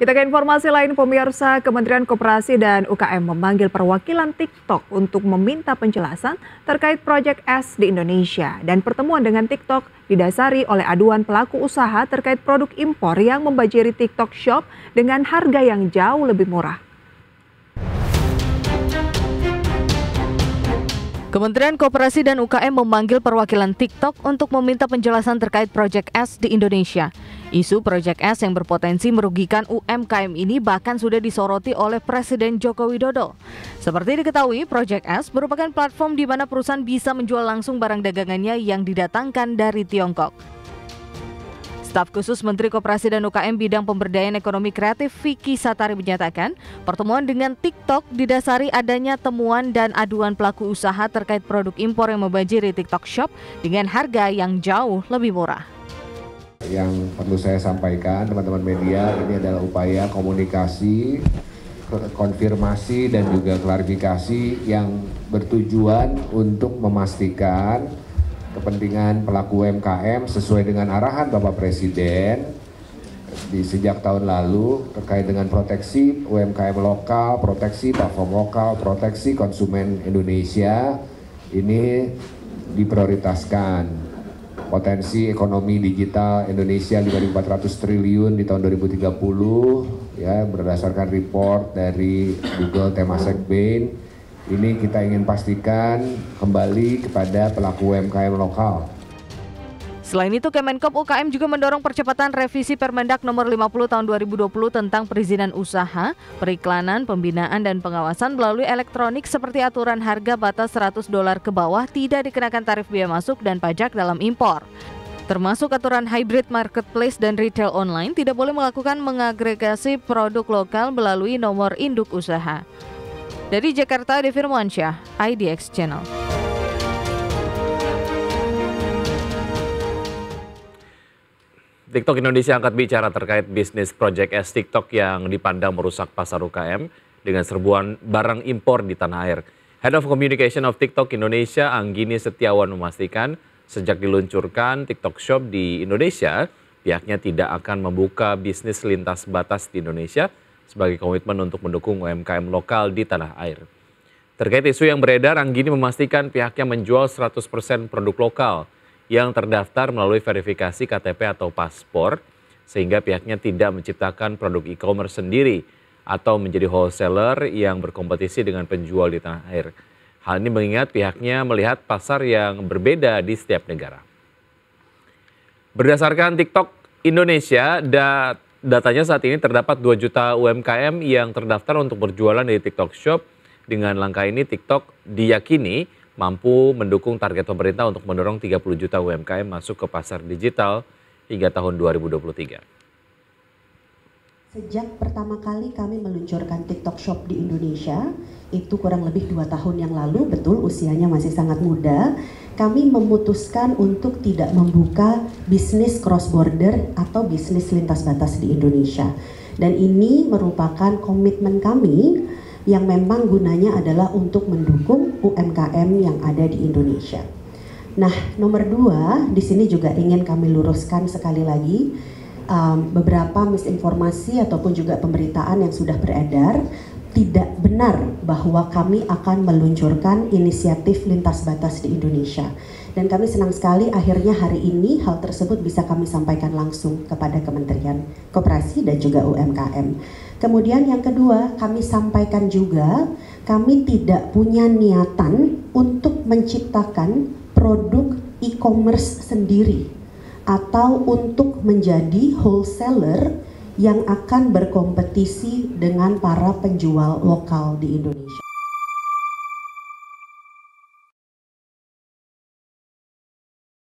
Kita ke informasi lain, pemirsa. Kementerian Koperasi dan UKM memanggil perwakilan TikTok untuk meminta penjelasan terkait Project S di Indonesia. Dan pertemuan dengan TikTok didasari oleh aduan pelaku usaha terkait produk impor yang membanjiri TikTok Shop dengan harga yang jauh lebih murah. Kementerian Koperasi dan UKM memanggil perwakilan TikTok untuk meminta penjelasan terkait Project S di Indonesia. Isu Project S yang berpotensi merugikan UMKM ini bahkan sudah disoroti oleh Presiden Joko Widodo. Seperti diketahui, Project S merupakan platform di mana perusahaan bisa menjual langsung barang dagangannya yang didatangkan dari Tiongkok. Staf khusus Menteri Koperasi dan UKM bidang pemberdayaan ekonomi kreatif Vicky Satari menyatakan, pertemuan dengan TikTok didasari adanya temuan dan aduan pelaku usaha terkait produk impor yang membanjiri TikTok Shop dengan harga yang jauh lebih murah. Yang perlu saya sampaikan teman-teman media, ini adalah upaya komunikasi, konfirmasi dan juga klarifikasi yang bertujuan untuk memastikan kepentingan pelaku UMKM sesuai dengan arahan Bapak Presiden sejak tahun lalu terkait dengan proteksi UMKM lokal, proteksi platform lokal, proteksi konsumen Indonesia. Ini diprioritaskan. Potensi ekonomi digital Indonesia 5.400 triliun di tahun 2030 ya, berdasarkan report dari Google Temasek Bain. Ini kita ingin pastikan kembali kepada pelaku UMKM lokal. Selain itu, Kemenkop UKM juga mendorong percepatan revisi Permendak Nomor 50 Tahun 2020 tentang perizinan usaha, periklanan, pembinaan, dan pengawasan melalui elektronik seperti aturan harga batas $100 ke bawah tidak dikenakan tarif biaya masuk dan pajak dalam impor. Termasuk aturan hybrid marketplace dan retail online tidak boleh melakukan mengagregasi produk lokal melalui nomor induk usaha. Dari Jakarta, Devi Firmansyah, IDX Channel. TikTok Indonesia angkat bicara terkait bisnis Project S TikTok yang dipandang merusak pasar UKM dengan serbuan barang impor di tanah air. Head of Communication of TikTok Indonesia, Anggini Setiawan memastikan sejak diluncurkan TikTok Shop di Indonesia, pihaknya tidak akan membuka bisnis lintas batas di Indonesia sebagai komitmen untuk mendukung UMKM lokal di tanah air. Terkait isu yang beredar, Anggini memastikan pihaknya menjual 100% produk lokal yang terdaftar melalui verifikasi KTP atau paspor, sehingga pihaknya tidak menciptakan produk e-commerce sendiri atau menjadi wholesaler yang berkompetisi dengan penjual di tanah air. Hal ini mengingat pihaknya melihat pasar yang berbeda di setiap negara. Berdasarkan TikTok Indonesia, datanya saat ini terdapat 2 juta UMKM yang terdaftar untuk berjualan di TikTok Shop. Dengan langkah ini, TikTok diyakini mampu mendukung target pemerintah untuk mendorong 30 juta UMKM masuk ke pasar digital hingga tahun 2023. Sejak pertama kali kami meluncurkan TikTok Shop di Indonesia, itu kurang lebih 2 tahun yang lalu, betul usianya masih sangat muda, kami memutuskan untuk tidak membuka bisnis cross border atau bisnis lintas batas di Indonesia. Dan ini merupakan komitmen kami yang memang gunanya adalah untuk mendukung UMKM yang ada di Indonesia. Nah, nomor 2, di sini juga ingin kami luruskan sekali lagi, beberapa misinformasi ataupun juga pemberitaan yang sudah beredar tidak benar bahwa kami akan meluncurkan inisiatif lintas batas di Indonesia. Dan kami senang sekali akhirnya hari ini hal tersebut bisa kami sampaikan langsung kepada Kementerian Koperasi dan juga UMKM. Kemudian yang kedua, kami sampaikan juga kami tidak punya niatan untuk menciptakan produk e-commerce sendiri atau untuk menjadi wholesaler yang akan berkompetisi dengan para penjual lokal di Indonesia.